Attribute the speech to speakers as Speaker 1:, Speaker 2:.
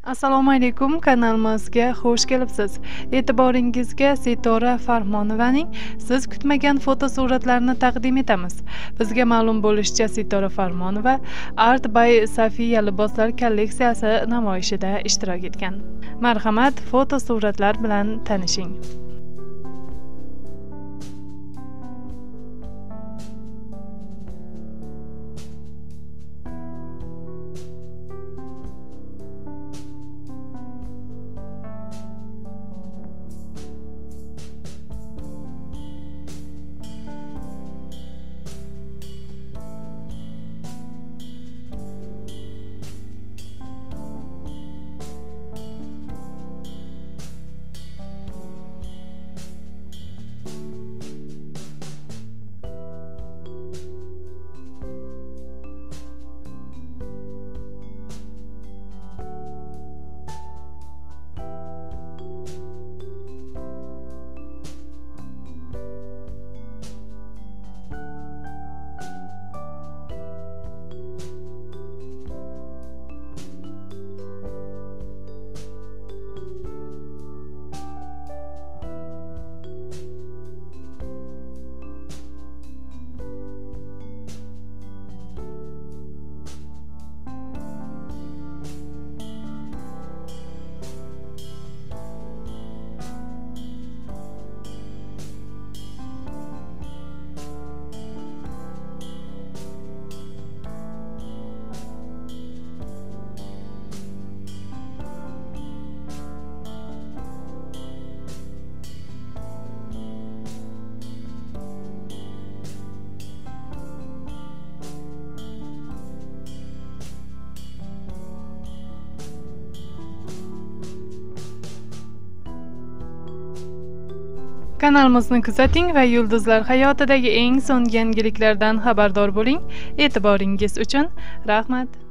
Speaker 1: Assalomu alaykum, kanalimizga xush kelibsiz. E'tiboringizga Sitora Farmonovaning siz kutmagan fotosuratlarini taqdim etamiz. Bizga ma'lum bo'lishicha, Sitora Farmonova Art by Safiya liboslar kolleksiyasi namoyishida ishtirok etgan. Marhamat, fotosuratlar bilan tanishing. Kanalimizni kuzating va yulduzlar hayotidagi eng so'nggi yangiliklardan xabardor bo'ling. E'tiboringiz uchun rahmat.